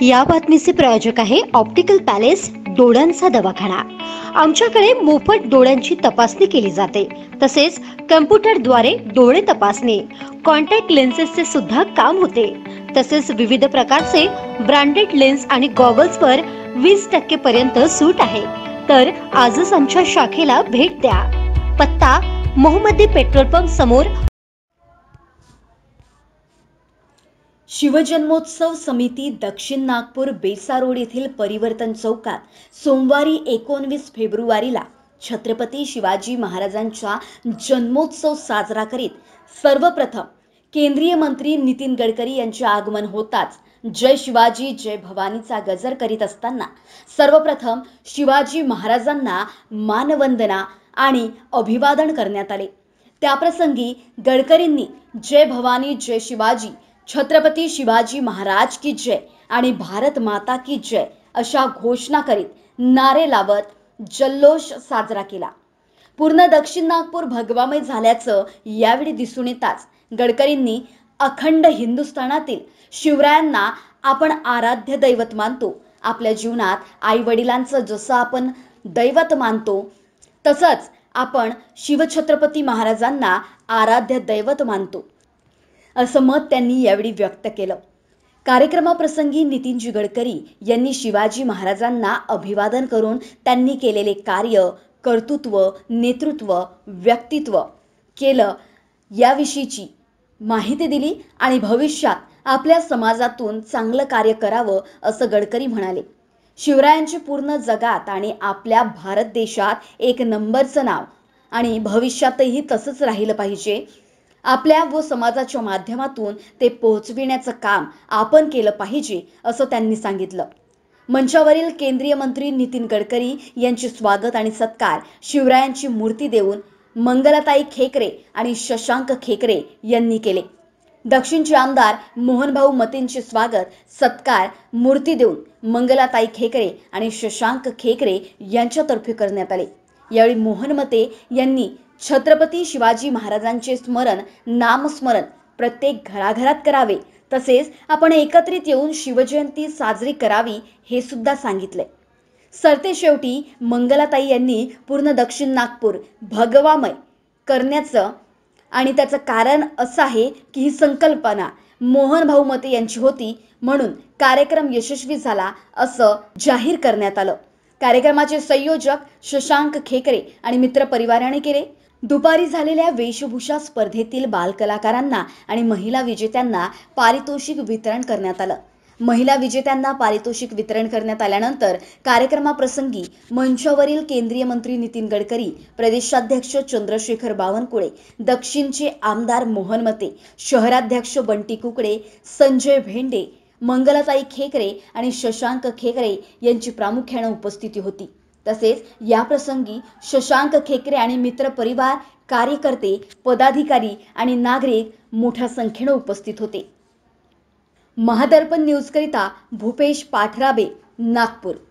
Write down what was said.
या बातमीचे प्रायोजक आहे ऑप्टिकल पॅलेस डोळ्यांचा दवाखाना। आमच्याकडे मोफत डोळ्यांची तपासणी केली जाते, तसेच कम्प्युटरद्वारे डोळे तपासणी, कॉन्टॅक्ट लेन्सेसचे सुद्धा काम होते। तसेच विविध प्रकारचे ब्रँडेड लेन्स आणि गॉगल्सवर 20% पर्यंत सूट आहे। तर आजच आमच्या शाखेला भेट द्या। पत्ता मोहम्मदी पेट्रोल पंप समोर, शिवजन्मोत्सव समिती दक्षिण नागपूर बेसा रोड येथील परिवर्तन चौकात सोमवारी 19 फेब्रुवारीला छत्रपती शिवाजी महाराजांचा जन्मोत्सव साजरा करीत सर्वप्रथम केंद्रीय मंत्री नितीन गडकरी यांचे आगमन होताच जय शिवाजी जय भवानीचा गजर करीत असताना सर्वप्रथम शिवाजी महाराजांना मानवंदना आणि अभिवादन करण्यात आले। त्याप्रसंगी गडकरींनी जय भवानी जय शिवाजी, छत्रपती शिवाजी महाराज की जय आणि भारत माता की जय अशा घोषणा करीत नारे लावत जल्लोष साजरा केला। पूर्ण दक्षिण नागपूर भगवामय झाल्याचं यावेळी दिसून येताच गडकरींनी अखंड हिंदुस्थानातील शिवरायांना आपण आराध्य दैवत मानतो, आपल्या जीवनात आई वडिलांचं जसं आपण दैवत मानतो तसंच आपण शिवछत्रपती महाराजांना आराध्य दैवत मानतो असं मत त्यांनी यावेळी व्यक्त केलं। कार्यक्रमाप्रसंगी नितीनजी गडकरी यांनी शिवाजी महाराजांना अभिवादन करून त्यांनी केलेले कार्य, कर्तृत्व, नेतृत्व, व्यक्तित्व केलं याविषयीची माहिती दिली आणि भविष्यात आपल्या समाजातून चांगलं कार्य करावं असं गडकरी म्हणाले। शिवरायांचे पूर्ण जगात आणि आपल्या भारत देशात एक नंबरचं नाव आणि भविष्यातही तसंच राहिलं पाहिजे। आपल्या व समाजाच्या माध्यमातून ते पोहोचविण्याचं काम आपण केलं पाहिजे असं त्यांनी सांगितलं। मंचावरील केंद्रीय मंत्री नितीन गडकरी यांचे स्वागत आणि सत्कार शिवरायांची मूर्ती देऊन मंगलाताई खेकरे आणि शशांक खेकरे यांनी केले। दक्षिणचे आमदार मोहनभाऊ मतेंचे स्वागत सत्कार मूर्ती देऊन मंगलाताई खेकरे आणि शशांक खेकरे यांच्यातर्फे करण्यात आले। यावेळी मोहन मते यांनी छत्रपती शिवाजी महाराजांचे स्मरण, नामस्मरण प्रत्येक घराघरात करावे, तसेच आपण एकत्रित येऊन शिवजयंती साजरी करावी हे सुद्धा सांगितले। सरतेशेवटी मंगलाताई यांनी पूर्ण दक्षिण नागपूर भगवामय करण्याचं आणि त्याचं कारण असं आहे की ही संकल्पना मोहनभाऊ मते यांची होती, म्हणून कार्यक्रम यशस्वी झाला असं जाहीर करण्यात आलं। कार्यक्रमाचे संयोजक शशांक खेकरे आणि मित्र परिवाराने केले। दुपारी झालेल्या वेशभूषा स्पर्धेतील बालकलाकारांना आणि महिला विजेत्यांना पारितोषिक वितरण करण्यात आलं। महिला विजेत्यांना पारितोषिक वितरण करण्यात आल्यानंतर कार्यक्रमाप्रसंगी मंचावरील केंद्रीय मंत्री नितीन गडकरी, प्रदेशाध्यक्ष चंद्रशेखर बावनकुळे, दक्षिणचे आमदार मोहन मते, शहराध्यक्ष बंटी कुकडे, संजय भेंडे, मंगलाताई खेकरे आणि शशांक खेकरे यांची प्रामुख्याने उपस्थिती होती। तसेच या प्रसंगी शशांक खेकरे आणि मित्र परिवार, कार्यकर्ते, पदाधिकारी आणि नागरिक मोठ्या संख्येने उपस्थित होते। महादर्पण न्यूज करिता भूपेश पाठराबे, नागपूर।